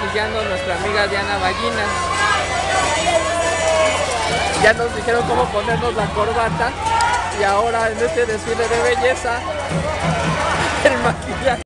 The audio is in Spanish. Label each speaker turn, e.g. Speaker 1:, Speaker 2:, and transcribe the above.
Speaker 1: maquillando a nuestra amiga Diana Ballinas. Ya nos dijeron cómo ponernos la corbata y ahora en este desfile de belleza el maquillaje